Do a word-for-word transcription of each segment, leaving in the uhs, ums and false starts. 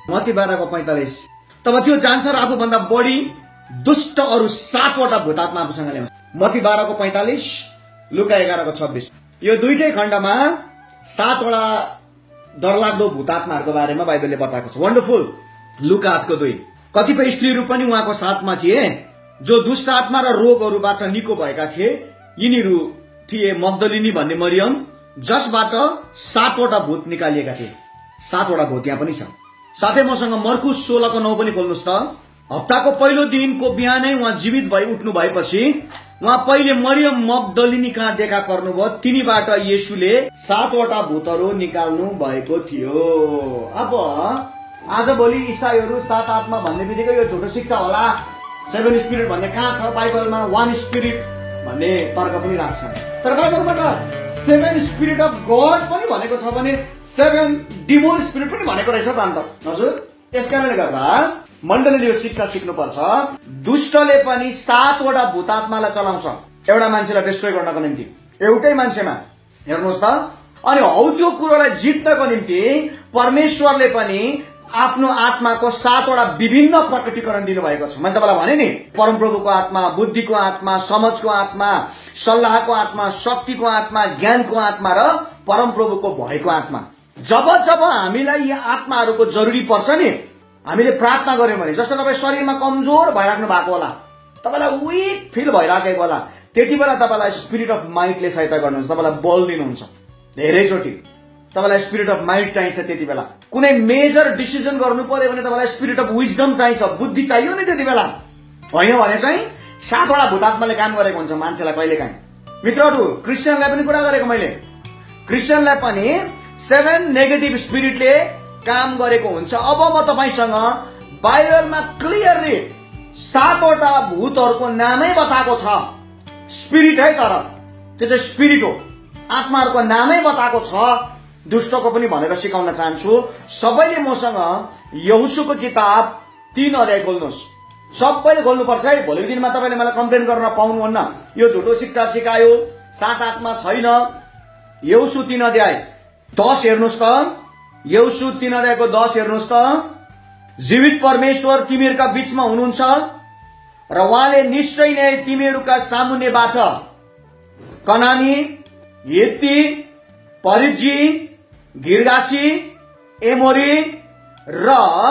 मत्ती बाह्रको पैंतालीस। तब त्यो जान्छ र आफूभन्दा बढी दुष्ट अरू सातवटा भूतात्मा आफूसँग ल्याउँछ। मत्ती बाह्रको पैंतालीस, लुका एघारको छब्बिस। यो दुईटै खण्डमा सातवटा डरलाग्दो भूतात्माहरूको बारेमा बाइबलले बताएको छ। वन्डरफुल। लुका आठको दुई। कतिपय स्त्रीहरू पनि उहाँको साथमा थिए जो दुष्ट आत्मा र रोगहरूबाट निको भएका थिए। यिनीहरू थिए मग्दलिनी भन्ने मरियम, जसबाट सातवटा भूत निकालिएका थिए। सातवटा भूत यहाँ पनि छ। साथै मसँग मर्कुस सोह्रको नौ पनि खोल्नुहोस् त। हप्ताको पहिलो दिनको बिहानै उहाँ जीवित भई उठ्नु भएपछि उहाँ पहिले मरियम मग्दलिनी कहाँ देखा पर्नुभयो। तिनीबाट येशूले सातवटा भूतहरू निकाल्नु भएको थियो। अब आजभोलि इसाईहरू सात आत्मा भन्ने बित्तिकै यो झुटो शिक्षा होला। सेभेन स्पिरिट भन्ने कहाँ छ बाइबलमा? वान स्पिरिट भन्ने तर्क पनि राख्छ। तर बाइबलमा त सेभेन स्पिरिट अफ गड पनि भनेको छ भने सेभेन डिमोन स्पिरिट पनि भनेको रहेछ त अन्त। हजुर, यसकारणले गर्दा मण्डलीले यो शिक्षा सिक्नुपर्छ। दुष्टले पनि सातवटा भूतात्मालाई चलाउँछ एउटा मान्छेलाई डिस्ट्रोय गर्नको निम्ति, एउटै मान्छेमा। हेर्नुहोस् त। अनि हौ त्यो कुरोलाई जित्नको निम्ति परमेश्वरले पनि आफ्नो आत्माको सातवटा विभिन्न प्रकटीकरण दिनुभएको छ। मैले तपाईँलाई भने नि, परमप्रभुको आत्मा, बुद्धिको आत्मा, समझको आत्मा, सल्लाहको आत्मा, शक्तिको आत्मा, ज्ञानको आत्मा र परमप्रभुको भएको आत्मा। जब जब हामीलाई यी आत्माहरूको जरुरी पर्छ नि, हामीले प्रार्थना गर्यौं भने, जस्तो तपाईँ शरीरमा कमजोर भइराख्नु भएको होला, तपाईँलाई विक फिल भइराखेको होला, त्यति बेला तपाईँलाई स्पिरिट अफ माइटले सहायता गर्नुहुन्छ, तपाईँलाई बल दिनुहुन्छ। धेरैचोटि तपाईलाई स्पिरिट अफ माइट चाहिन्छ। त्यति बेला कुनै मेजर डिसिजन गर्नु पर्यो भने तपाईँलाई स्पिरिट अफ विजडम चाहिन्छ, बुद्धि चाहियो नि त्यति बेला। होइन भने चाहिँ सातवटा भूतात्माले काम गरेको हुन्छ मान्छेलाई कहिलेकाहीँ। मित्रहरू, क्रिस्चियनलाई पनि कुरा गरेको मैले। क्रिस्चियनलाई पनि सेभेन नेगेटिभ स्पिरिटले काम गरेको हुन्छ। अब म तपाईसँग बाइबलमा क्लियरली सातवटा भूतहरूको नामै बताएको छ। स्पिरिट है, तर त्यो चाहिँ स्पिरिट हो। आत्माहरूको नामै बताएको छ। दुष्टको पनि भनेर सिकाउन चाहन्छु। सबैले मसँग यहोशूको किताब तीन अध्याय खोल्नुहोस्। सबैले खोल्नुपर्छ है। भोलिको दिनमा तपाईँले मलाई कम्प्लेन गर्न पाउनुहुन्न, यो झुटो शिक्षा सिकायो, सात आत्मा छैन। यहोशू तीन अध्याय दस हेर्नुहोस् त। यहोशू तीन अध्यायको दस हेर्नुहोस् त। जीवित परमेश्वर तिमीहरूका बीचमा हुनुहुन्छ र उहाँले निश्चय नै तिमीहरूका सामुन्नेबाट कनानी, हित्ती, परिज्जी, गिर्गासी, एमोरी र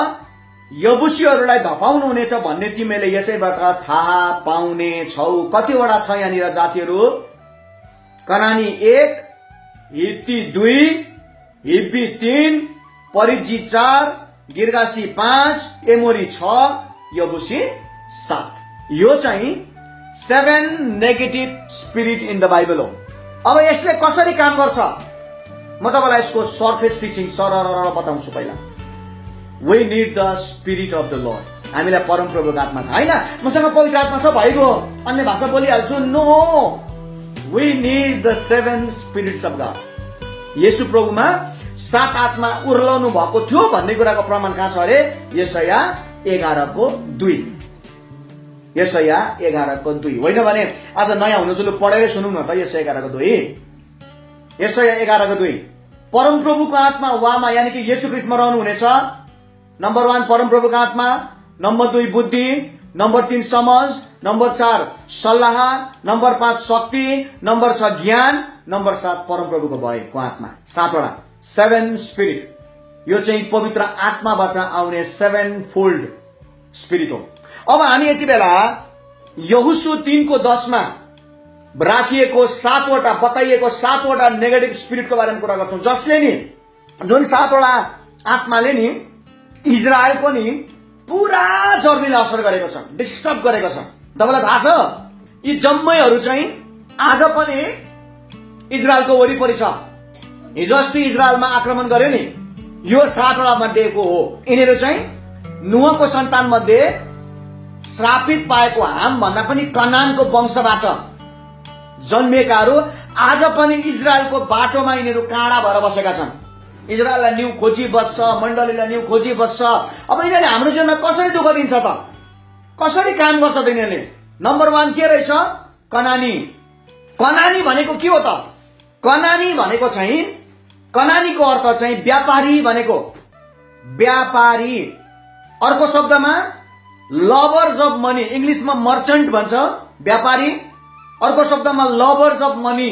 यबुसीहरूलाई धपाउनु हुनेछ भन्ने तिमीले यसैबाट थाहा पाउने छौ। कतिवटा छ यहाँनिर जातिहरू? कनानी एक, हित्ती दुई, हिब्बी तीन, परिज्जी चार, गिर्गासी पाँच, एमोरी छ, यबुसी सात। यो चाहिँ seven negative spirit in the Bible हो। अब यसले कसरी काम गर्छ म तपाईलाई यसको सरफेस टिचिङ सरर बताउँछु। पहिला we need the spirit of the Lord. हामीलाई परमप्रभुको आत्मा छ। हैन मसँग पवित्र आत्मा छ भइगयो, अन्य भाषा बोलिहाल्छु। No, we need the seven spirits of God. येशू प्रभुमा सात आत्मा उर्लाउनु भएको थियो भन्ने कुराको प्रमाण कहाँ छ अरे? यशाया एघारको दुई। यशाया एघारको दुई। होइन भने आज नयाँ हुनुहुन्छ, लु पढेरै सुनौँ न त। यशाया एघारको दुई। यशाया एघारको दुई। परमप्रभुको आत्मा वामा यानी कि येशू ख्रीष्टमा रहनु हुनेछ। नम्बर वान परमप्रभुको आत्मा, नम्बर दुई बुद्धि, नम्बर तीन समझ, नम्बर चार सल्लाह, नम्बर पाँच शक्ति, नम्बर छ ज्ञान, नम्बर सात परमप्रभुको भएको आत्मा। सातवटा सेभेन स्पिरिट। यो चाहिँ पवित्र आत्माबाट आउने सेभेन फोल्ड स्पिरिट हो। अब हामी यति बेला यहोशू तीन को दस मा राखिएको सातवटा बताइएको सातवटा नेगेटिभ स्पिरिटको बारेमा कुरा गर्छौं, जसले नि जुन सातवटा आत्माले नि इजरायलको नि पुरा जर्नीलाई असर गरेको छ, डिस्टर्ब गरेको छ। तपाईलाई थाहा छ यी जम्मैहरू चाहिँ आज पनि इजरायलको वरिपरि छ। हिजो अस्ति इजरायलमा आक्रमण गर्यो नि, यो सातवटा मध्येको हो। यिनीहरू चाहिँ नूहको सन्तान मध्ये श्रापित पाएको हाम भन्दा पनि कनानको वंशबाट जन्मेकाहरू आज पनि इजरायलको बाटोमा यिनीहरू काँडा भएर बसेका छन्। इजरायललाई न्यू खोजी बस्छ, मण्डलीलाई न्यू खोजी बस्छ। अब यिनीहरूले हाम्रो जीवनमा कसरी दुःख दिन्छ त? कसरी काम गर्छ त यिनीहरूले? नम्बर वान के रहेछ? कनानी। कनानी भनेको के हो त? कनानी भनेको चाहिँ कनानीको अर्थ चाहिँ व्यापारी भनेको। व्यापारी, अर्को शब्दमा लभर्स अफ मनी, इंग्लिशमा मर्चेन्ट भन्छ व्यापारी, अर्को शब्दमा लभर्स अफ मनी,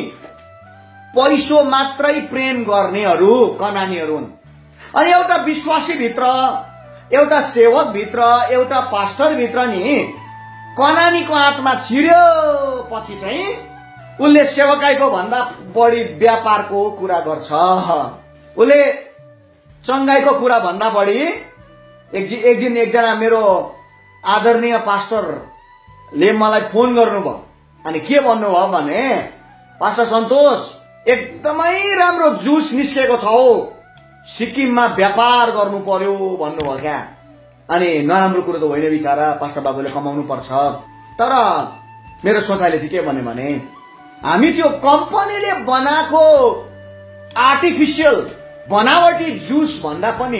पैसो मात्रै प्रेम गर्नेहरू कनानीहरू हुन्। अनि एउटा विश्वासी भित्र, एउटा सेवक भित्र, एउटा पास्टर भित्र नि कनानीको आत्मा छिर्यो पछि चाहिँ उसले सेवकाईको भन्दा बढी व्यापारको कुरा गर्छ। उसले चङ्गाईको कुरा भन्दा बढी एक एक दिन एकजना मेरो आदरणीय पास्टरले मलाई फोन गर्नुभयो अनि के भन्नुभयो भने, पास्टर सन्तोष एकदमै राम्रो जुस निस्केको छ हौ, सिक्किममा व्यापार गर्नु पर्यो भन्नुभयो क्या। अनि नराम्रो कुरो त होइन बिचारा, पास्टर बाबुले कमाउनु पर्छ, तर मेरो सोचाइले चाहिँ के भन्यो भने हामी त्यो कम्पनीले बनाएको आर्टिफिसियल बनावटी जुस भन्दा पनि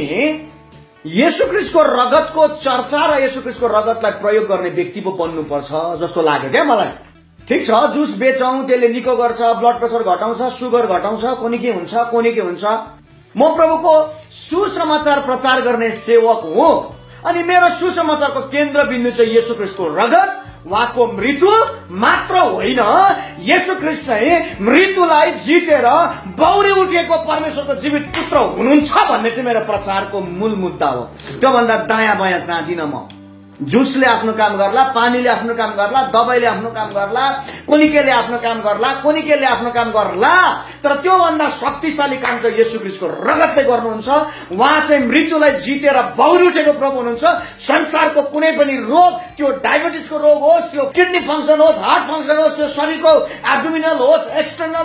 येशू ख्रीष्टको रगतको चर्चा र येशू ख्रीष्टको रगतलाई प्रयोग गर्ने व्यक्ति पो बन्नुपर्छ जस्तो लाग्यो क्या मलाई। ठिक छ, जुस बेचौं, त्यसले निको गर्छ, ब्लड प्रेसर घटाउँछ, सुगर घटाउँछ, कोनी के हुन्छ कोनी के हुन्छ। म प्रभुको सुसमाचार प्रचार गर्ने सेवक हुँ अनि मेरो सुसमाचारको केन्द्रबिन्दु चाहिँ येशू ख्रीष्टको रगत, उहाँको मृत्यु मात्र होइन, येशू ख्रीष्ट चाहिँ मृत्युलाई जितेर बौरी उठेको परमेश्वरको जीवित पुत्र हुनुहुन्छ भन्ने चाहिँ मेरो प्रचारको मूल मुद्दा हो। त्योभन्दा दायाँ बायाँ चाहदिन म। जुसले आफ्नो काम गर्ला, पानीले आफ्नो काम गर्ला, दबाईले आफ्नो काम गर्ला, कोनिकेले आफ्नो काम गर्ला, कोनिकेले आफ्नो काम गर्ला, तर त्योभन्दा शक्तिशाली काम चाहिँ येशू ख्रीष्टको रगतले गर्नुहुन्छ। उहाँ चाहिँ मृत्युलाई जितेर बौरी उठेको प्रभु हुनुहुन्छ। संसारको कुनै पनि रोग, त्यो डायबिटिसको रोग होस्, त्यो किडनी फङ्सन होस्, हार्ट फङ्सन होस्, त्यो शरीरको एब्डोमिनल होस्, एक्सटर्नल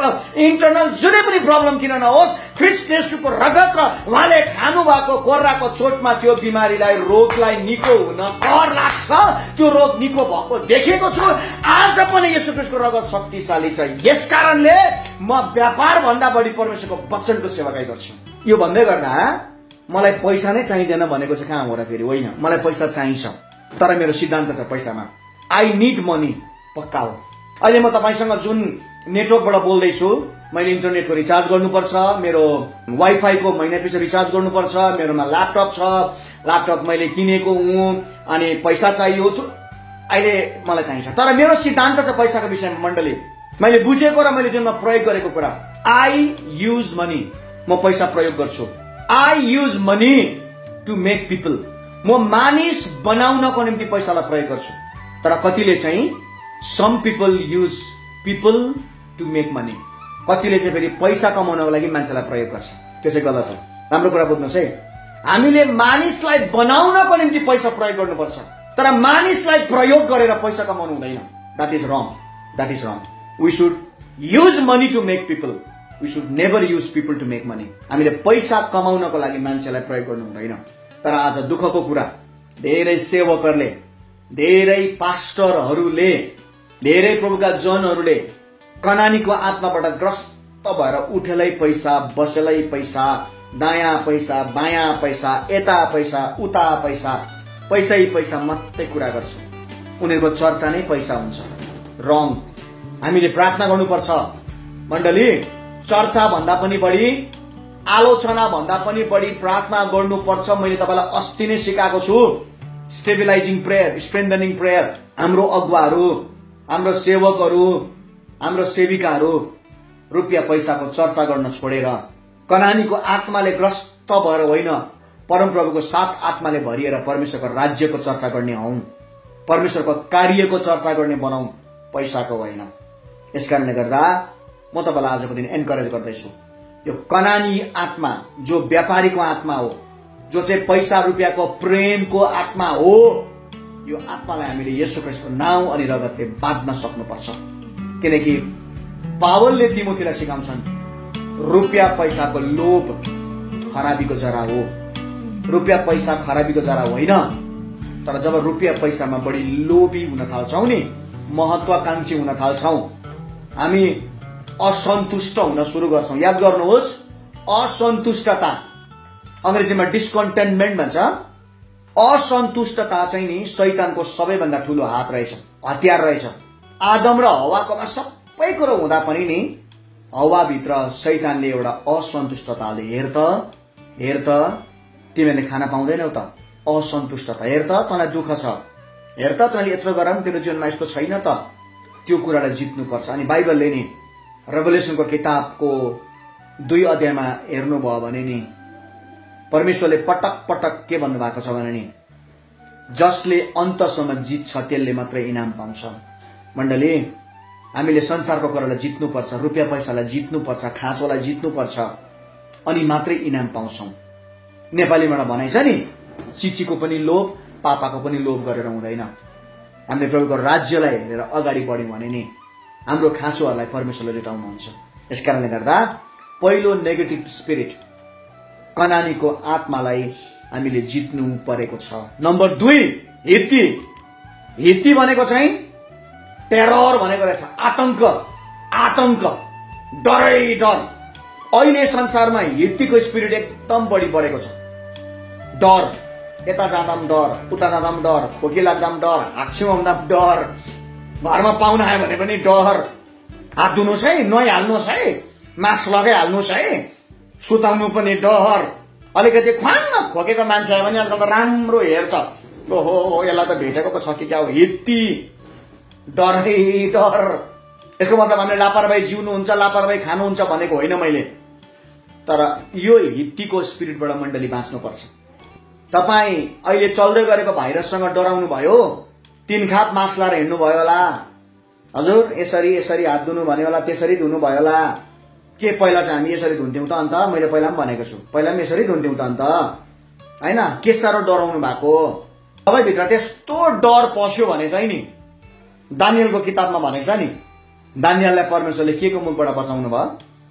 इन्टरनल जुनै पनि प्रब्लम किन नहोस्, ख्रीष्ट येशूको रगत र उहाँले खानु भएको कोर्राको चोटमा त्यो बिमारीलाई, रोगलाई निको हुन कर लाग्छ। त्यो रोग निको भएको देखेको छु। आज पनि येशू ख्रीष्टको रगत शक्तिशाली छ। यसकारणले म व्यापार भन्दा बढी परमेश्वरको वचनको सेवाकाई गर्छु। यो भन्दै गर्दा मलाई पैसा नै चाहिँदैन भनेको चाहिँ कहाँ हो र फेरि? होइन, मलाई पैसा चाहिन्छ, तर मेरो सिद्धान्त छ पैसामा। आई निड मनी, पक्का हो। अहिले म तपाईसँग जुन नेटवर्कबाट बोल्दैछु, मैले इन्टरनेटको रिचार्ज गर्नुपर्छ, मेरो वाइफाईको महिना पछि रिचार्ज गर्नुपर्छ, मेरोमा ल्यापटप छ, ल्यापटप मैले किनेको हुँ अनि पैसा चाहियो, अहिले मलाई चाहिन्छ। तर मेरो सिद्धान्त छ पैसाको विषयमा मण्डली, मैले बुझेको र मैले जुनमा प्रयोग गरेको कुरा, आई युज मनी, म पैसा प्रयोग गर्छु। I use money to make people, म मानिस बनाउनको निम्ति पैसालाई प्रयोग गर्छु। तर कतिले चाहिँ some people use people to make money, कतिले चाहिँ फेरि पैसा कमाउनको लागि मान्छेलाई प्रयोग गर्छ। त्यो चाहिँ गलत हो। राम्रो कुरा बुझ्नुहोस् है, हामीले मानिसलाई बनाउनको निम्ति पैसा प्रयोग गर्नुपर्छ, तर मानिसलाई प्रयोग गरेर पैसा कमाउनु हुँदैन। That is wrong, that is wrong. We should use money to make people, we should never use people to make money. हामीले पैसा कमाउनको लागि मान्छेलाई प्रयोग गर्नु हुँदैन। तर आज दुःखको कुरा, धेरै सेवकहरूले, धेरै पास्टरहरूले, धेरै प्रभुका जनहरूले कनानीको आत्माबाट ग्रस्त भएर उठेलै पैसा, बसेलै पैसा, दायाँ पैसा, बायाँ पैसा, यता पैसा, उता पैसा, पैसै पैसा मात्रै कुरा गर्छ। उनीहरूको चर्चा नै पैसा हुन्छ। रङ। हामीले प्रार्थना गर्नुपर्छ मण्डली, चर्चा भन्दा पनि बढी, आलोचना भन्दा पनि बढी प्रार्थना गर्नुपर्छ। मैले तपाईँलाई अस्ति नै सिकाएको छु, स्टेबिलाइजिङ प्रेयर, स्ट्रेन्थनिङ प्रेयर। हाम्रो अगुवाहरू, हाम्रो सेवकहरू, हाम्रो सेविकाहरू रुपियाँ पैसाको चर्चा गर्न छोडेर कनानीको आत्माले ग्रस्त भएर होइन, परमप्रभुको सात आत्माले भरिएर परमेश्वरको राज्यको चर्चा गर्ने हौं, परमेश्वरको कार्यको चर्चा गर्ने बनाऊ, पैसाको होइन। यसकारणले गर्दा म तपाईलाई आजको दिन एन्करेज गर्दैछु, यो कनानी आत्मा जो व्यापारीको आत्मा हो, जो चाहिँ पैसा रुपियाँको प्रेमको आत्मा हो, यो आत्मालाई हामीले येशू ख्रीष्टको नाउँ अनि रगतले बाँध्न सक्नुपर्छ। किनकि पावलले तिमोथीलाई सिकाउँछन्, रुपियाँ पैसाको लोभ खराबीको जरा हो। रुपियाँ पैसा खराबीको जरा होइन, तर जब रुपियाँ पैसामा बढी लोभी हुन थाल्छौं नि, महत्वाकांक्षी हुन थाल्छौं, हामी असन्तुष्ट हुन सुरु गर्छौं। याद गर्नुहोस्, असन्तुष्टता, अंग्रेजीमा डिस्कन्टेन्टमेन्ट भन्छ। असन्तुष्टता चाहिँ नि शैतानको सबैभन्दा ठूलो हात रहेछ, हतियार रहेछ। आदम र हव्वाकोमा सबै कुरो हुँदा पनि नि हव्वा भित्र शैतानले एउटा असन्तुष्टताले हेर त हेर त तिमीले खाना पाउँदैनौ त, असन्तुष्ट त, हेर त तँलाई दुःख छ, हेर त तैँले यत्रो गर पनि तेरो जीवनमा यस्तो छैन त, त्यो कुरालाई जित्नुपर्छ। अनि बाइबलले नि रेभोल्युसनको किताबको दुई अध्यायमा हेर्नुभयो भने नि परमेश्वरले पटक पटक के भन्नुभएको छ भने नि जसले अन्तसम्म जित्छ त्यसले मात्रै इनाम पाउँछ। मण्डली, हामीले संसारको कुरालाई जित्नुपर्छ, रुपियाँ पैसालाई जित्नुपर्छ, खाँचोलाई जित्नुपर्छ, अनि मात्रै इनाम पाउँछौँ। नेपालीबाट भनाइ छ नि, चिचीको पनि लोभ पापाको पनि लोभ गरेर हुँदैन। हामीले प्रभुको राज्यलाई हेरेर अगाडि बढ्यौँ भने नि हाम्रो खाँचोहरूलाई परमेश्वरले जिताउनुहुन्छ। यसकारणले गर्दा पहिलो नेगेटिभ स्पिरिट कनानीको आत्मालाई हामीले जित्नु परेको छ। नम्बर दुई, हित्ती। हित्ती भनेको चाहिँ टेरर भनेको रहेछ, आतंक, आतंक, डरै डर। अहिले संसारमा हित्तीको स्पिरिट एकदम बढी बढेको छ। डर, यता जाँदा पनि डर, उता जाँदा पनि डर, खोकी लाग्दा पनि डर, हाक्छिउँ आउँदा पनि डर, घरमा पाहुना आयो भने पनि डर, हात धुनुहोस् है, नुहाइहाल्नुहोस् है, मास्क लगाइहाल्नुहोस् है, सुताउनु पनि डर। अलिकति ख्वाङ्ग खोकेको मान्छे आयो भने आजकल त राम्रो हेर्छ, ओहो यसलाई त भेटेको पो छ कि क्या हो। हित्ती, डरै डर। यसको मतलब हामीले लापरवाही जिउनुहुन्छ, लापरवाही खानुहुन्छ भनेको होइन मैले, तर यो हित्तीको स्पिरिटबाट मण्डली बाँच्नुपर्छ। तपाईँ अहिले चल्दै गरेको भाइरससँग डराउनु भयो, तीन खाप मास्क लाएर हिँड्नु भयो होला, हजुर यसरी यसरी हात धुनु भन्यो होला, त्यसरी धुनु भयो होला। के पहिला चाहिँ हामी यसरी धुन्थ्यौँ त अन्त? मैले पहिला पनि भनेको छु, पहिला पनि यसरी धुन्थ्यौँ त अन्त, होइन? के साह्रो डराउनु भएको? तपाईँभित्र त्यस्तो डर पस्यो भने चाहिँ नि दानियलको किताबमा भनेको छ नि, दानियललाई परमेश्वरले के को मुखबाट बचाउनु भयो?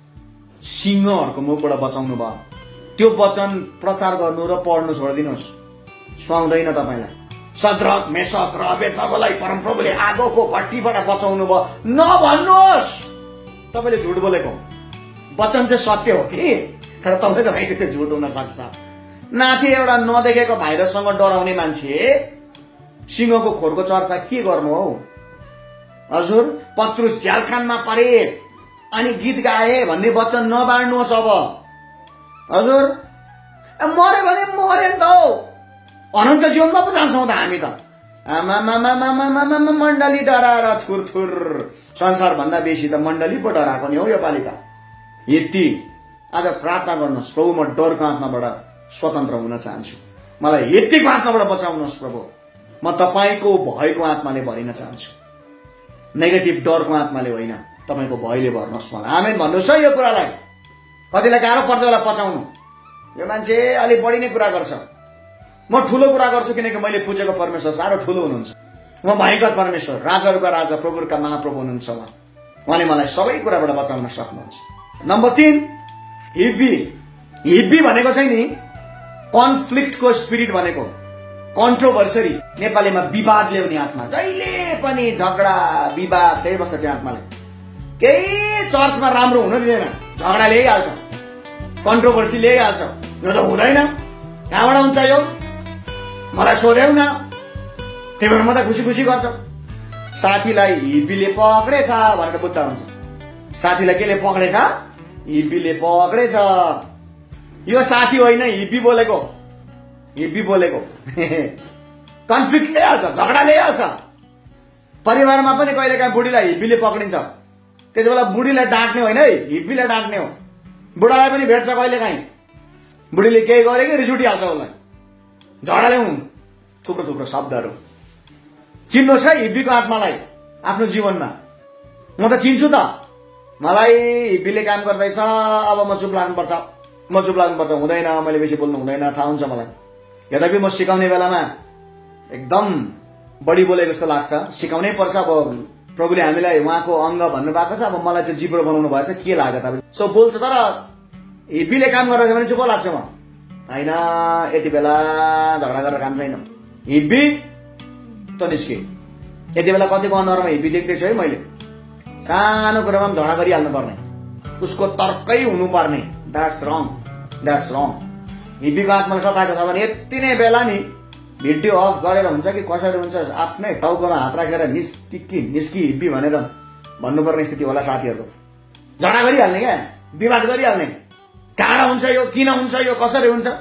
सिंहहरूको मुखबाट बचाउनु भयो। त्यो वचन प्रचार गर्नु र पढ्नु छोडिदिनुहोस्, सुहाउँदैन तपाईँलाई। सद्रक मेसक र अबेदनगोलाई परमप्रभुले आगोको भट्टीबाट बचाउनु भयो नभन्नुहोस्। तपाईँले झुट बोलेको, वचन चाहिँ सत्य हो कि, तर तपाईँको लागि चाहिँ त्यो झुट हुन सक्छ। नाथे एउटा नदेखेको भाइरससँग डराउने मान्छे सिंहको खोरको चर्चा के गर्नु हौ हजुर? पत्रुस झ्यालखानमा परे अनि गीत गाए भन्ने वचन नबाड्नुहोस् अब हजुर। मरे भने मरे नि त हौ, अनन्त जीवनमा पो जान्छौँ त हामी त। आमामामामामामामा मण्डली डराएर थुर थुर, संसारभन्दा बेसी त मण्डली पो डराएको नि हौ यो पालि त। हित्ती, आज प्रार्थना गर्नुहोस्, प्रभु म डरको आत्माबाट स्वतन्त्र हुन चाहन्छु, मलाई हित्तीको आत्माबाट बचाउनुहोस् प्रभु, म तपाईँको भयको आत्माले भरिन चाहन्छु, नेगेटिभ डरको आत्माले होइन, तपाईँको भयले भर्नुहोस् मलाई। आमेन भन्नुहोस् है यो कुरालाई। कतिलाई गाह्रो पर्छ होला पचाउनु, यो मान्छे अलिक बढी नै कुरा गर्छ। म ठुलो कुरा गर्छु किनकि मैले पुजेको परमेश्वर साह्रो ठुलो हुनुहुन्छ। म भयङ्कर परमेश्वर, राजाहरूका राजा, प्रभुहरूका महाप्रभु हुनुहुन्छ उहाँ, उहाँले मलाई सबै कुराबाट बचाउन सक्नुहुन्छ। नम्बर तीन, हिब्बी। हिब्बी भनेको चाहिँ नि कन्फ्लिक्टको स्पिरिट भनेको, कन्ट्रोभर्सरी, नेपालीमा विवाद ल्याउने आत्मा। जहिले पनि झगडा विवाद त्यही बस्छ त्यो आत्माले। केही चर्चमा राम्रो हुन दिँदैन, झगडा ल्याइहाल्छ, कन्ट्रोभर्सी ल्याइहाल्छ। यो त हुँदैन, कहाँबाट हुन्छ यो, मलाई सोध्यौ न, त्यही भएर म त खुसी खुसी गर्छ। साथीलाई हिब्बीले पक्रेछ भनेर बुझ्दा हुन्छ। साथीलाई केले पक्रेछ? हिब्बीले पक्रेछ। यो साथी होइन, हिब्बी बोलेको, हिब्बी बोलेको। कन्फ्लिक्ट ल्याइहाल्छ, झगडा ल्याइहाल्छ। परिवारमा पनि कहिलेकाहीँ बुढीलाई हिब्बीले पक्रिन्छ, त्यति बेला बुढीलाई डाँट्ने होइन है, हिब्बीलाई डाँट्ने हो। बुढालाई पनि भेट्छ कहिलेकाहीँ, बुढीले केही गरे कि रिस उठिहाल्छ उसलाई, झगडा ल्याउनु, थुप्रो थुप्रो शब्दहरू। चिन्नुहोस् है हिब्बीको आत्मालाई आफ्नो जीवनमा। म त चिन्छु त, मलाई हिब्बीले काम गर्दैछ, अब म चुप लाग्नुपर्छ, म चुप लाग्नुपर्छ, हुँदैन, मैले बेसी बोल्नु हुँदैन, थाहा हुन्छ मलाई। यद्यपि म सिकाउने बेलामा एकदम बढी बोलेको जस्तो लाग्छ, सिकाउनै पर्छ। अब प्रभुले हामीलाई उहाँको अङ्ग भन्नुभएको छ, अब मलाई चाहिँ जिब्रो बनाउनु भएछ, के लाग्यो तपाईँ? सो बोल्छ, तर हिब्बीले काम गर्दैछ भने चुप लाग्छ म, होइन यति बेला झगडा गरेर काम छैन। हिब्बी त निस्के, यति बेला कतिको अनुहारमा हिब्बी देख्दैछु है मैले। सानो कुरामा पनि झगडा गरिहाल्नु पर्ने, उसको तर्कै हुनुपर्ने। द्याट्स रङ, द्याट्स रङ। हिब्बीको आत्माले सताएको छ भने यति नै बेला नि भिडियो अफ गरेर हुन्छ कि कसरी हुन्छ, आफ्नै टाउकोमा हात राखेर निस्की निस्की हिब्बी भनेर भन्नुपर्ने स्थिति होला साथीहरूको। झगडा गरिहाल्ने क्या, विवाद गरिहाल्ने, कहाँ हुन्छ यो, किन हुन्छ यो, कसरी हुन्छ,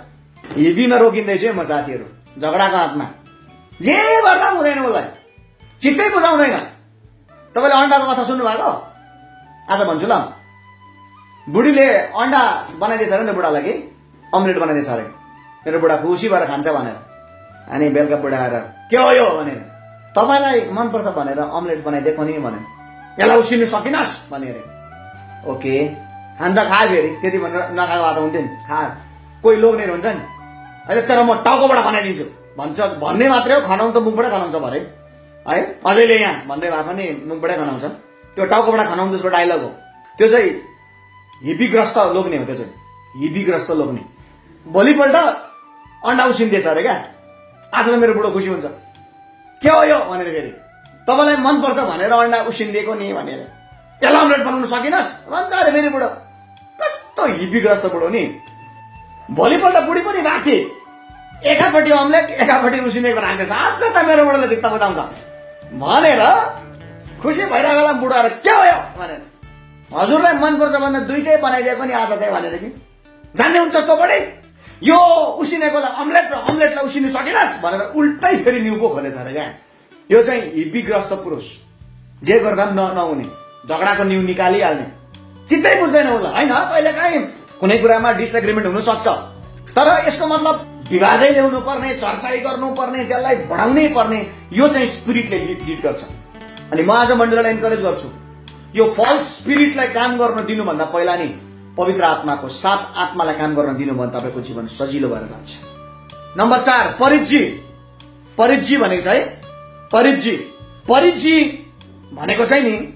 हिबीमा रोकिँदैछु म साथीहरू, झगडाको हातमा जे गर्दा पनि हुँदैन, उसलाई चित्तै बुझाउँदैन। तपाईँले अन्डाको कथा सुन्नु भएको? आज भन्छु ल। बुढीले अन्डा बनाइदिएछ अरे नि त बुढालाई, कि अम्लेट बनाइदिएछ अरे। मेरो बुढा खुसी भएर खान्छ भनेर, अनि बेलुका बुढा आएर के हो यो भनेर, तपाईँलाई मनपर्छ भनेर अम्लेट बनाइदिएको नि भनेर, यसलाई उसिन्नु सकिनस् भने अरे। ओके खान त खा फेरि, त्यति भनेर नखाएको भए त हुन्थ्यो नि, खा। कोही लोग्ने हुन्छ नि, अहिले तर म टाउकोबाट बनाइदिन्छु भन्छ, भन्ने मात्रै हो, खनाउनु त मुखबाटै खनाउँछ भरे है, अझैले यहाँ भन्दै भए पनि मुखबाटै खनाउँछ। त्यो टाउकोबाट खनाउनु त्यसको डाइलग हो। त्यो चाहिँ हिपीग्रस्त लोग्ने हो, त्यो चाहिँ हिपीग्रस्त लोग्ने। भोलिपल्ट अन्डा उसिन्दिएछ अरे क्या। आज त मेरो बुढो खुसी हुन्छ, के हो यो भनेर, फेरि तपाईँलाई मनपर्छ भनेर अन्डा उसिन्दिएको नि भनेर, यसलाई अम्लेट बनाउनु सकिनस् भन्छ अरे फेरि बुढो। कस्तो हिपीग्रस्त बुढो नि। भोलिपल्ट बुढी पनि बाँथे, एकापट्टि अम्लेट एकापट्टि उसिनेको राख्दैछ। आज त मेरो बुढोले चित्त बुझाउँछ भनेर खुसी भइरहेको बेला बुढो आएर के हो यो भनेर, हजुरलाई मनपर्छ भनेर दुइटै बनाइदिए पनि आज चाहिँ भनेर कि जान्ने हुन्छ जस्तो बढी, यो उसिनेकोलाई अम्लेट र अम्लेटलाई उसिन्नु सकिनस् भनेर उल्टै फेरि न्यु पो खोलेछ अरे क्या। यो चाहिँ हिपीग्रस्त पुरुष, जे गर्दा पनि नहुने, झगडाको न्यु निकालिहाल्ने, चित्तै बुझ्दैन उसलाई होइन। कहिले काहीँ कुनै कुरामा डिसएग्रिमेन्ट हुन सक्छ, तर यसको मतलब विवादै ल्याउनु पर्ने, चर्चाइ गर्नु पर्ने, त्यसलाई बढाउनै पर्ने, यो चाहिँ स्पिरिटले लिड गर्छ। अनि म आज मण्डलीलाई इन्करेज गर्छु, यो फल्स स्पिरिटलाई काम गर्न दिनुभन्दा पहिला नि पवित्र आत्माको साथ आत्मालाई काम गर्न दिनु भने तपाईँको जीवन सजिलो भएर जान्छ। नम्बर चार, परिजी। परिजी भनेको छ है, परिजी। परिजी भनेको चाहिँ नि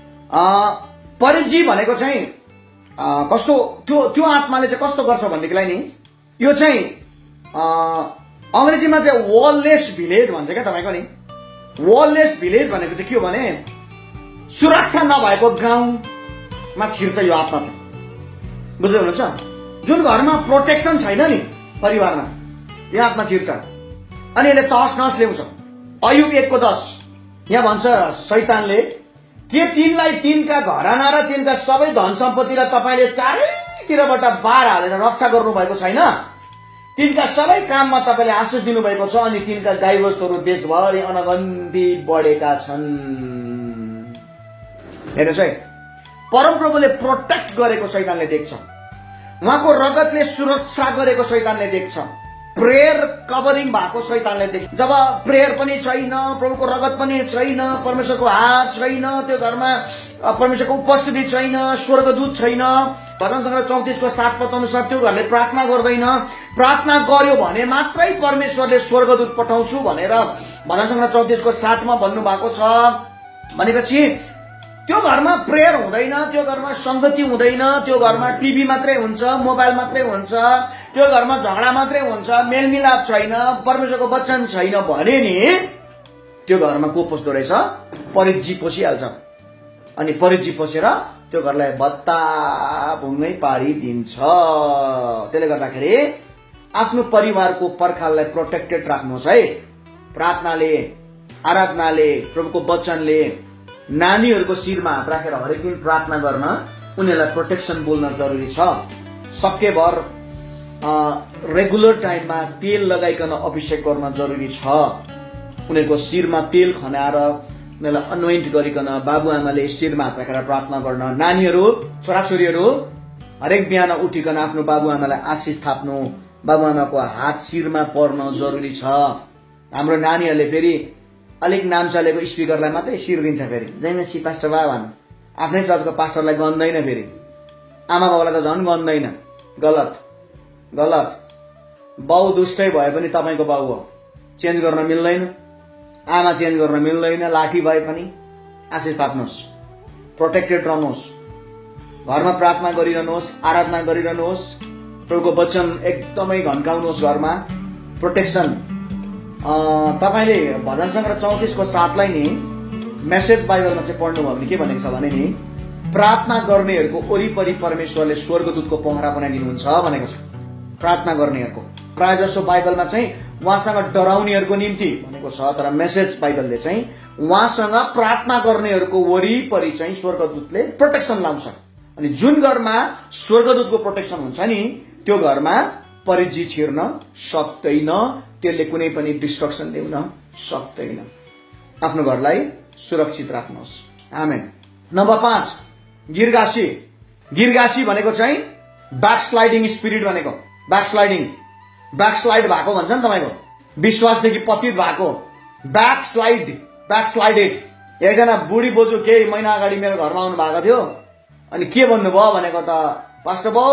परिजी भनेको चाहिँ कस्तो, त्यो त्यो आत्माले चाहिँ कस्तो गर्छ भनेदेखिलाई नि, यो चाहिँ अङ्ग्रेजीमा चाहिँ वललेस भिलेज भन्छ क्या तपाईँको नि। वललेस भिलेज भनेको चाहिँ के हो भने सुरक्षा नभएको गाउँमा छिर्छ यो आत्मा चाहिँ, बुझ्दै हुनुहुन्छ? जुन घरमा प्रोटेक्सन छैन नि परिवारमा, यो आत्मा छिर्छ अनि यसले तहस नहस ल्याउँछ। अयुब एकको दस यहाँ भन्छ, शैतानले के तिनलाई तिनका घराना र तिनका सबै धन सम्पत्तिलाई तपाईँले चारैतिरबाट बार हालेर रक्षा गर्नु भएको छैन? तिनका सबै काममा तपाईँले आशिष दिनुभएको छ अनि तिनका गाईवस्तुहरू देशभरि अनगन्ती बढेका छन्। हेर्नुहोस् है, परमप्रभुले प्रोटेक्ट गरेको शैतानले देख्छ, उहाँको रगतले सुरक्षा गरेको शैतानले देख्छ, प्रेयर कभरिङ भएको शैतानले देख्छ। जब प्रेयर पनि छैन, प्रभुको रगत पनि छैन, परमेश्वरको हात छैन, त्यो घरमा परमेश्वरको उपस्थिति छैन, स्वर्गदूत छैन, भजन सङ्ग्रह चौतिसको सात पद अनुसार त्यो घरले प्रार्थना गर्दैन। प्रार्थना गर्यो भने मात्रै परमेश्वरले स्वर्गदूत पठाउँछु भनेर भजन सङ्ग्रह चौतिसको सातमा भन्नुभएको छ। भनेपछि त्यो घरमा प्रेयर हुँदैन, त्यो घरमा संगति हुँदैन, त्यो घरमा टिभी मात्रै हुन्छ, मोबाइल मात्रै हुन्छ, त्यो घरमा झगडा मात्रै हुन्छ, मेलमिलाप छैन, परमेश्वरको वचन छैन भने नि त्यो घरमा को पस्दो रहेछ? परिजी पसिहाल्छ। अनि परिजी पसेर त्यो घरलाई भत्ताभुङ्गै पारिदिन्छ। त्यसले गर्दाखेरि आफ्नो परिवारको पर्खाललाई प्रोटेक्टेड राख्नुहोस् है। प्रार्थनाले, आराधनाले, प्रभुको वचनले, नानीहरूको शिरमा हात राखेर हरेक दिन प्रार्थना गर्न, उनीहरूलाई प्रोटेक्सन बोल्न जरुरी छ। सकेभर रेगुलर टाइममा तेल लगाइकन अभिषेक गर्न जरुरी छ। उनीहरूको शिरमा तेल खनाएर उनीहरूलाई अनोइन्ट गरिकन बाबुआमाले शिरमा हात राखेर प्रार्थना गर्न। नानीहरू, छोराछोरीहरू हरेक बिहान उठिकन आफ्नो बाबुआमालाई आशिष थाप्नु, बाबुआमाको हात शिरमा पर्न जरुरी छ। हाम्रो नानीहरूले फेरि अलिक नाम चलेको स्पिकरलाई मात्रै शिर दिन्छ, फेरि जय मसी पास्टर बा भन्, आफ्नै चर्चको पास्टरलाई गन्दैन, फेरि आमा बाबालाई त झन् गन्दैन। गलत गलत। बाउ दुष्टै भए पनि तपाईँको बाउ हो, चेन्ज गर्न मिल्दैन। आमा चेन्ज गर्न मिल्दैन, लाठी भए पनि। आशिष थाप्नुहोस्, प्रोटेक्टेड रहनुहोस्, घरमा प्रार्थना गरिरहनुहोस्, आराधना गरिरहनुहोस्, प्रभुको वचन एकदमै घन्काउनुहोस् घरमा। प्रोटेक्सन तपाईँले भजन सङ्ग्रह चौतिसको सातलाई नि मेसेज बाइबलमा चाहिँ पढ्नुभयो भने के भनेको छ भने नि, प्रार्थना गर्नेहरूको वरिपरि परमेश्वरले स्वर्गदूतको पहरा बनाइदिनुहुन्छ भनेको छ। प्रार्थना गर्नेहरूको प्राय जसो बाइबलमा चाहिँ उहाँसँग डराउनेहरूको निम्ति भनेको छ, तर मेसेज बाइबलले चाहिँ उहाँसँग प्रार्थना गर्नेहरूको वरिपरि चाहिँ स्वर्गदूतले प्रोटेक्सन लाउँछ। अनि जुन घरमा स्वर्गदूतको प्रोटेक्सन हुन्छ नि, त्यो घरमा परिधि छिर्न सक्दैन, त्यसले कुनै पनि डिस्ट्रक्सन ल्याउन सक्दैन। आफ्नो घरलाई सुरक्षित राख्नुहोस्। आमेन। नम्बर पाँच, गिरगासी। गिरगासी भनेको चाहिँ ब्याकस्लाइडिङ स्पिरिट भनेको। ब्याकस्लाइडिङ, ब्याकस्लाइड भएको भन्छ नि तपाईको, विश्वासदेखि पतित भएको, ब्याकस्लाइड, ब्याकस्लाइडेड। एकजना बुढी बोजू केही महिना अगाडि मेरो घरमा आउनु भएको थियो। अनि के भन्नुभयो भनेको त, पास्टर बाउ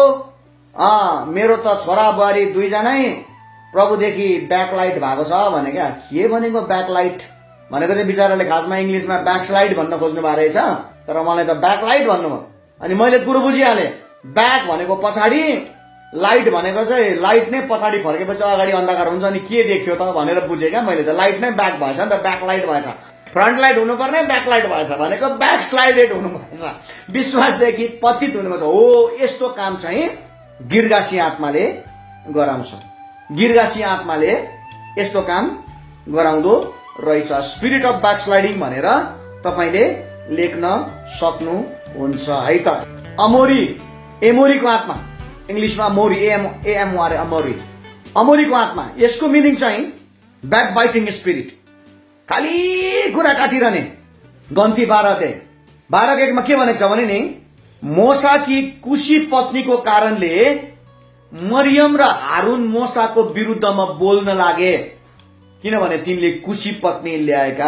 अँ मेरो त छोरा बुहारी दुईजनै प्रभुदेखि ब्याकलाइट भएको छ भने क्या। के भनेको ब्याकलाइट भनेको चाहिँ बिचराले खासमा इङ्ग्लिसमा ब्याकस्लाइड भन्न खोज्नु भएको रहेछ, तर मलाई त ब्याकलाइट भन्नुभयो। अनि मैले कुरो बुझिहालेँ, ब्याक भनेको पछाडि, लाइट भनेको चाहिँ लाइट नै पछाडि फर्केपछि अगाडि अन्धकार हुन्छ। अनि के देख्थ्यो त भनेर बुझेँ क्या मैले चाहिँ, लाइट नै ब्याक भएछ नि त, ब्याकलाइट भएछ। फ्रन्ट लाइट हुनुपर्ने ब्याकलाइट भएछ भनेको ब्याकस्लाइडेड हुनु भएछ, विश्वासदेखि पतित हुनु भएछ। हो, यस्तो काम चाहिँ गिरगासी आत्माले गराउँछ। गिरगासी आत्माले यस्तो काम गराउँदो रहेछ। स्पिरिट अफ ब्याकस्लाइडिङ भनेर तपाईँले लेख्न सक्नुहुन्छ है त। अमोरी, एमोरीको आत्मा, इङ्ग्लिसमा मोरी, एएम एएमओआर अमोरी, अमोरीको आत्मा। यसको मिनिङ चाहिँ ब्याक बाइटिङ स्पिरिट, खाली कुरा काटिरहने। गन्ती बाह्र अध्याय बाह्र एकमा के भनेको छ भने नि, मोसाकी कुशी पत्नीको कारणले मरियम र हारून मोसाको विरुद्धमा बोल्न लागे, किनभने तिनले कुशी पत्नी ल्याएका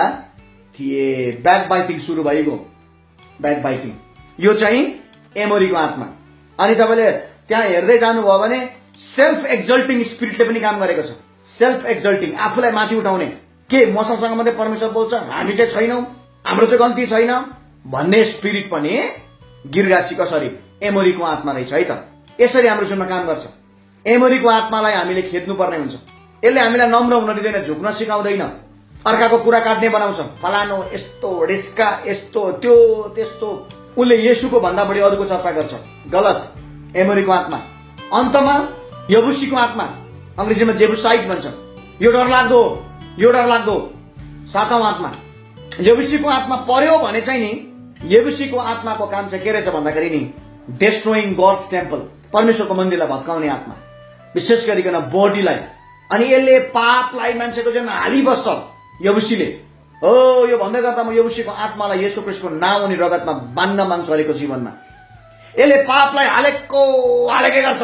थिए। ब्याक बाइटिङ सुरु भइगयो, ब्याक बाइटिङ। यो चाहिँ एमोरीको आत्मा। अनि तपाईँले त्यहाँ हेर्दै जानुभयो भने सेल्फ एक्जल्टिङ स्पिरिटले पनि काम गरेको छ। सेल्फ एक्जल्टिङ, आफूलाई माथि उठाउने। के मसासँग मात्रै परमेश्वर बोल्छ, हामी चाहिँ छैनौँ, हाम्रो चाहिँ गल्ती छैन भन्ने स्पिरिट पनि गिरगासी कसरी एमोरीको आत्मा रहेछ है त। यसरी हाम्रो जीवनमा काम गर्छ। एमोरीको आत्मालाई हामीले खेद्नु पर्ने हुन्छ। यसले हामीलाई नम्र हुन दिँदैन, झुक्न सिकाउँदैन, अर्काको कुरा काट्ने बनाउँछ। फलानो यस्तो रिस्का, यस्तो त्यो त्यस्तो, उसले येशूको भन्दा बढी अरूको चर्चा गर्छ। गलत। एमोरीको आत्मा। अन्तमा यबुसीको आत्मा, अङ्ग्रेजीमा जेबुसाइट भन्छ। यो डरलाग्दो, यो डरलाग्दो सातौं आत्मा। यबुसीको आत्मा पर्यो भने चाहिँ नि, यबुसीको आत्माको काम चाहिँ के रहेछ भन्दाखेरि नि, डेस्ट्रोइङ गड्स टेम्पल, परमेश्वरको मन्दिरलाई भत्काउने आत्मा, विशेष गरिकन बडीलाई। अनि यसले पापलाई मान्छेको जीवनमा हालिबस्छ यबुसीले। हो, यो भन्दै गर्दा म यबुसीको आत्मालाई येशू ख्रीष्टको नाम अनि रगतमा बान्न माग्छु हरेको जीवनमा। यसले पापलाई हालेको हालेकै गर्छ।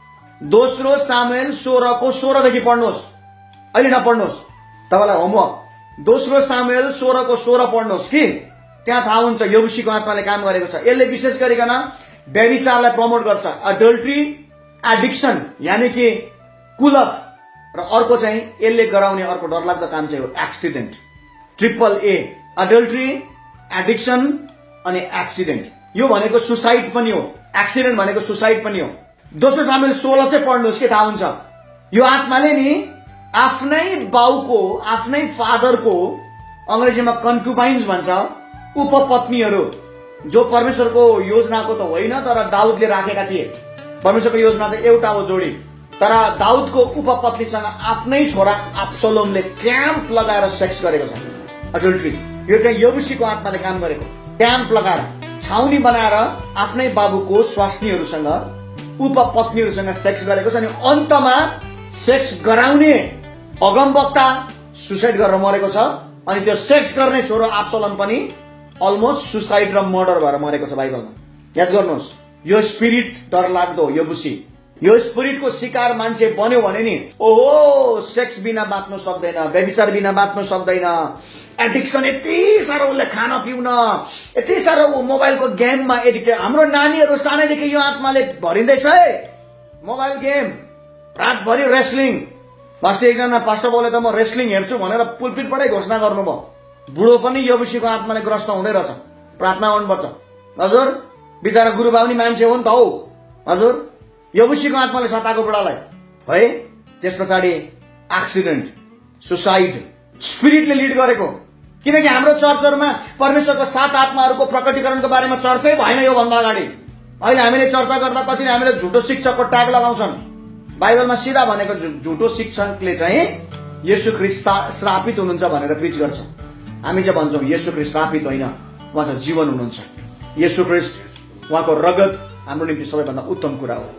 दोस्रो सामुएल सोह्रको सोह्रदेखि पढ्नुहोस्, अहिले नपढ्नुहोस्, तपाईँलाई होमवर्क। दोस्रो सामुएल सोह्रको सोह्र पढ्नुहोस् कि त्यहाँ थाहा हुन्छ यबुसीको आत्माले काम गरेको छ। यसले विशेष गरिकन व्यभिचारलाई प्रमोट गर्छ, अडल्ट्री, एडिक्सन यानी कि कुलत, र अर्को चाहिँ यसले गराउने अर्को डरलाग्दो काम चाहिँ हो accident. Triple A, adultery, addiction अनि एक्सिडेन्ट। यो भनेको सुसाइड पनि हो, एक्सिडेन्ट भनेको सुसाइड पनि हो। दोस्रो सामुएल सोह्र चाहिँ पढ्नुहोस् के थाहा हुन्छ। यो आत्माले नि आफ्नै बाउको, आफ्नै फादरको, अङ्ग्रेजीमा कन्क्युबाइन्स भन्छ, उपपत्नीहरू, जो परमेश्वरको योजनाको त होइन तर दाउदले राखेका थिए। परमेश्वरको योजना चाहिँ एउटा हो जोडी, तर दाउदको उपपत्नीसँग आफ्नै छोरा अब्सलोमले क्याम्प लगाएर सेक्स गरेको छ, अडल्ट्री। यो चाहिँ यबुसीको आत्माले काम गरेको। क्याम्प लगाएर, छाउनी बनाएर आफ्नै बाबुको स्वास्नीहरूसँग, उपपत्नीहरूसँग सेक्स गरेको छ। अनि अन्तमा सेक्स गराउने अगमवक्ता सुसाइड गरेर मरेको छ। अनि त्यो सेक्स गर्ने छोरो अब्सलोम पनि अलमोस्ट सुसाइड र मर्डर भएर मरेको छ बाइबलमा। याद गर्नुहोस्, यो स्पिरिट डरलाग्दो यबुसी। यो स्पिरिटको शिकार मान्छे बन्यो भने नि, ओहो, सेक्स बिना बाँच्नु सक्दैन, व्यभिचार बिना बाँच्नु सक्दैन, एडिक्सन यति साह्रो उसले खान पिउन, यति साह्रो मोबाइलको गेममा एडिक्टेड। हाम्रो नानीहरू सानैदेखि यो आत्माले भरिँदैछ है। मोबाइल गेम, रातभरि रेस्लिङ। अस्ति एकजना पास्टर बोले त म रेस्लिङ हेर्छु भनेर पुलपिटबाटै घोषणा गर्नुभयो। बुढो पनि यबुसीको आत्माले ग्रस्त हुँदै रहेछ, प्रार्थना गर्नुपर्छ। हजुर, बिचरा गुरुबा पनि मान्छे हो नि त हौ। हजुर, यबुसीको आत्माले सताएको बुढालाई है। त्यस पछाडि एक्सिडेन्ट, सुसाइड, स्पिरिटले लिड गरेको। किनकि हाम्रो चर्चहरूमा परमेश्वरको सात आत्माहरूको प्रकटीकरणको बारेमा चर्चै भएन यो भन्दा अगाडि। अहिले हामीले चर्चा गर्दा कतिले हामीले झुटो शिक्षकको ट्याग लगाउँछन्। बाइबलमा सिधा भनेको झुटो शिक्षकले चाहिँ येशू ख्रीष्ट श्रापित हुनुहुन्छ भनेर प्रिच गर्छ। हामी चाहिँ भन्छौँ येशू ख्रीष्ट श्रापित होइन, उहाँ चाहिँ जीवन हुनुहुन्छ। येशू ख्रीष्ट, उहाँको रगत हाम्रो निम्ति सबैभन्दा उत्तम कुरा हो।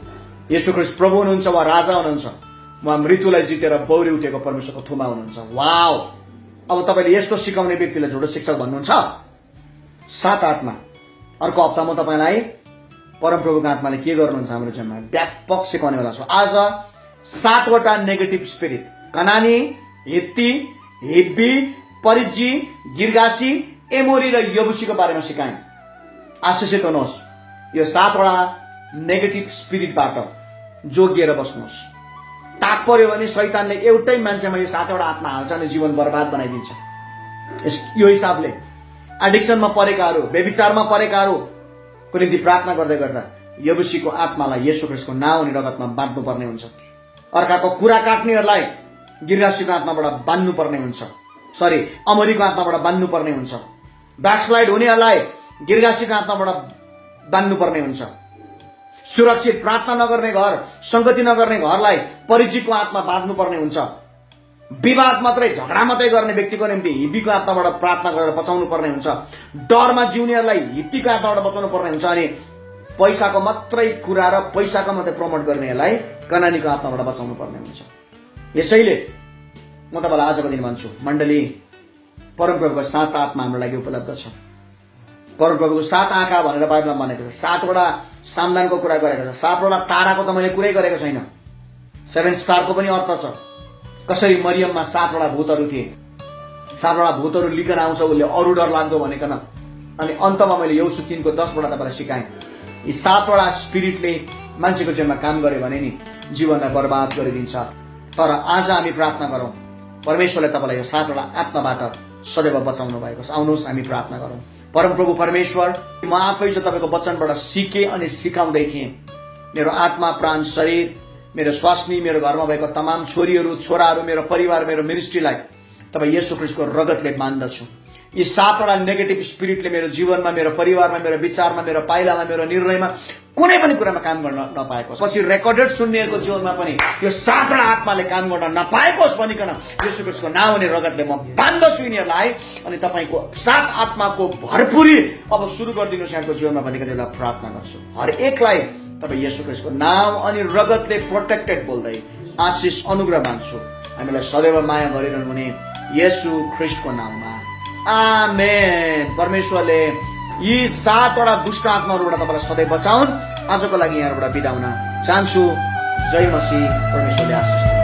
येशू ख्रीष्ट प्रभु हुनुहुन्छ, वा राजा हुनुहुन्छ, वा मृत्युलाई जितेर बौरी उठेको परमेश्वरको थुमा हुनुहुन्छ। वाओ! अब तपाईले यस्तो सिकाउने व्यक्तिलाई झुटो शिक्षक भन्नुहुन्छ? सात आठमा अर्को हप्ता म तपाईलाई परमप्रभुको आत्माले के गर्नुहुन्छ हाम्रो जीवनमा व्यापक सिकाउने वाला छु। आज सातवटा नेगेटिभ स्पिरिट, कनानी, हित्ती, हिब्बी, परिज्जी, गिर्गासी, एमोरी र यबुसीको बारेमा सिकाएँ। आशिषित हुनुहोस्। यो सातवटा नेगेटिभ स्पिरिटबाट जोगिएर बस्नुहोस्। ताक पर्यो भने शैतानले एउटै मान्छेमा यो सातवटा आत्मा हाल्छ अनि जीवन बर्बाद बनाइदिन्छ। यो हिसाबले एडिक्सनमा परेकाहरू, व्यभिचारमा परेकाहरूको निम्ति प्रार्थना गर्दै गर्दा यबुसीको आत्मालाई येशू ख्रीष्टको नाउँ अनि रगतमा बाँध्नु पर्ने हुन्छ। अर्काको कुरा काट्नेहरूलाई गिर्गासीको आत्माबाट बान्नु पर्ने हुन्छ। सरी अमरीको आत्माबाट बान्नु पर्ने हुन्छ। ब्याकस्लाइड हुनेहरूलाई गिर्गासीको आत्माबाट बान्नु पर्ने हुन्छ। सुरक्षित प्रार्थना नगर्ने घर, संगति नगर्ने घरलाई परिचितको आत्मा बाँध्नु पर्ने हुन्छ। विवाद मात्रै, झगडा मात्रै गर्ने व्यक्तिको निम्ति हिब्बीको आत्माबाट प्रार्थना गरेर बचाउनु पर्ने हुन्छ। डरमा जिउनेहरूलाई हित्तीको आत्माबाट बचाउनु पर्ने हुन्छ। अनि पैसाको मात्रै कुरा र पैसाको मात्रै प्रमोट गर्नेहरूलाई कनानीको आत्माबाट बचाउनु पर्ने हुन्छ। यसैले म तपाईलाई आजको दिन भन्छु, मण्डली, परमप्रभुको सात आत्मा हाम्रो लागि उपलब्ध छ। परमप्रभुको सात आँखा भनेर बाइबलमा भनेको छ। सातवटा सामदानको कुरा गरेको छ। सातवटा ताराको त मैले कुरै गरेको छैन। सेभेन स्टारको पनि अर्थ छ। कसरी मरियममा सातवटा भूतहरू थिए, सातवटा भूतहरू लिकन आउँछ उसले अरू डर लाग्दो भनेकन। अनि अन्तमा मैले यौसु तीनको दसवटा तपाईँलाई सिकाएँ। यी सातवटा स्पिरिटले मान्छेको जीवनमा काम गर्यो भने नि जीवनलाई बर्बाद गरिदिन्छ। तर आज हामी प्रार्थना गरौँ, परमेश्वरले तपाईँलाई यो सातवटा आत्माबाट सदैव बचाउनु भएको छ। आउनुहोस् हामी प्रार्थना गरौँ। परमप्रभु परमेश्वर, म आफै जो तपाईँको वचनबाट सिकेँ अनि सिकाउँदै थिएँ। मेरो आत्मा, प्राण, शरीर, मेरो स्वास्नी, मेरो घरमा भएको तमाम छोरीहरू, छोराहरू, मेरो परिवार, मेरो मिनिस्ट्रीलाई तपाईँ येशू ख्रीष्टको रगतले बाँध्दछु। यी सातवटा नेगेटिभ स्पिरिटले मेरो जीवनमा, मेरो परिवारमा, मेरो विचारमा, मेरो पाइलामा, मेरो निर्णयमा कुनै पनि कुरामा काम गर्न नपाएको होस्। पछि रेकर्डेड सुन्नेहरूको जीवनमा पनि यो सातवटा आत्माले काम गर्न नपाएको होस् भनिकन येशू ख्रीष्टको नाउँ अनि रगतले म बाँध्दछु यिनीहरूलाई। अनि तपाईँको सात आत्माको भरपुरी अब सुरु गरिदिनुहोस् यहाँको जीवनमा भनिकन यसलाई प्रार्थना गर्छु। हर एकलाई तपाईँ येशू ख्रीष्टको नाउँ अनि रगतले प्रोटेक्टेड बोल्दै आशिष अनुग्रह माग्छु। हामीलाई सदैव माया गरिरहनु हुने येशू ख्रीष्टको नाममा, आमेन। परमेश्वरले यी सातवटा दुष्ट आत्माहरूबाट तपाईँलाई सधैँ बचाउन्। आजको लागि यहाँबाट बिदा हुन चाहन्छु। जय मसीह। परमेश्वरले आशिष